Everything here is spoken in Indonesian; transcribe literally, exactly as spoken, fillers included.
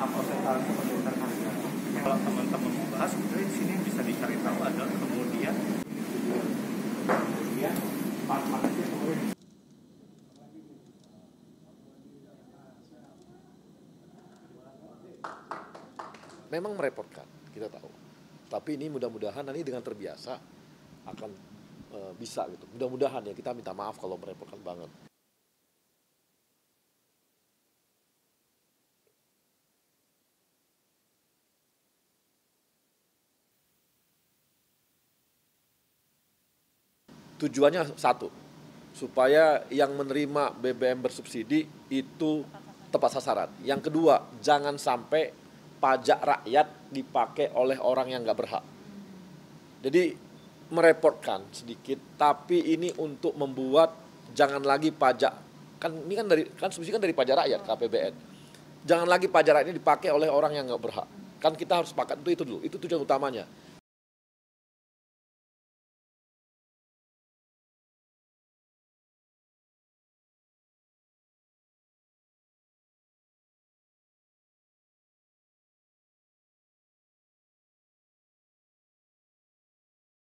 persentasenya seperti harga. Kalau teman-teman mau bahas, di sini bisa dicari tahu adalah kemudian kemudian manfaatnya kemudian memang merepotkan, kita tahu. Tapi ini mudah-mudahan nanti dengan terbiasa akan e, bisa gitu. Mudah-mudahan ya, kita minta maaf kalau merepotkan banget. Tujuannya satu, supaya yang menerima B B M bersubsidi itu tepat sasaran. Yang kedua, jangan sampai pajak rakyat dipakai oleh orang yang nggak berhak. Jadi merepotkan sedikit, tapi ini untuk membuat jangan lagi pajak, kan ini kan dari kan subsidi kan dari pajak rakyat K P B N. Jangan lagi pajak rakyat ini dipakai oleh orang yang nggak berhak. Kan kita harus sepakat itu itu dulu, itu tujuan utamanya.